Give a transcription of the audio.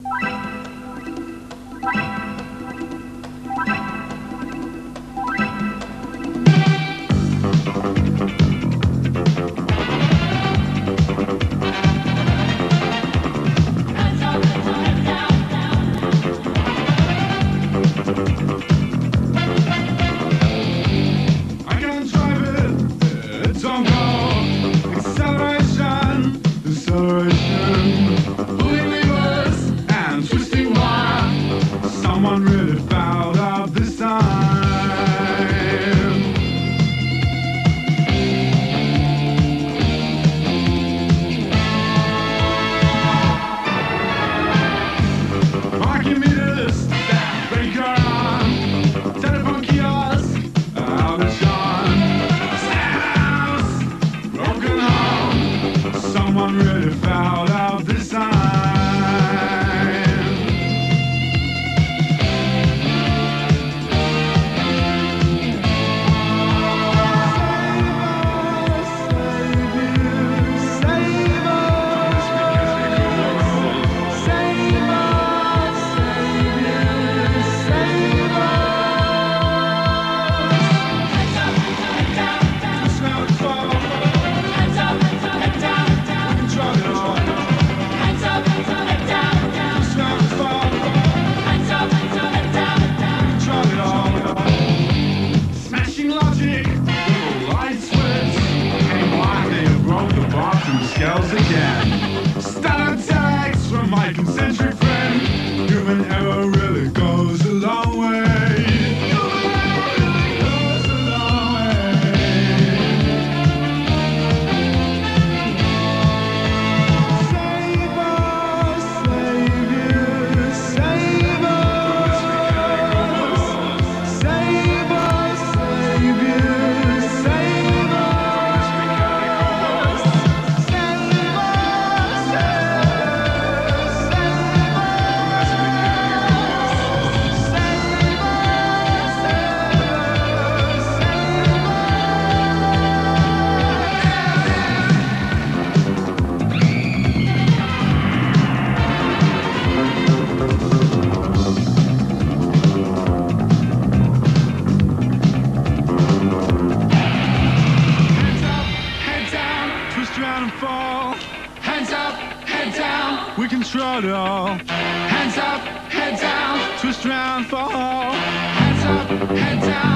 Someone really fouled up this time. Parking meters that break your arm, telephone kiosk out of John, house, broken home. Someone really fouled up this time. Scales again. Standard tags from my concentric friend. Human error really goes a long way. Human error really goes a long way. Save us, Savior, save us. Save us, Savior, save us. And fall. Hands up, head down, we control it all. Hands up, head down, twist around, fall. Hands up, head down.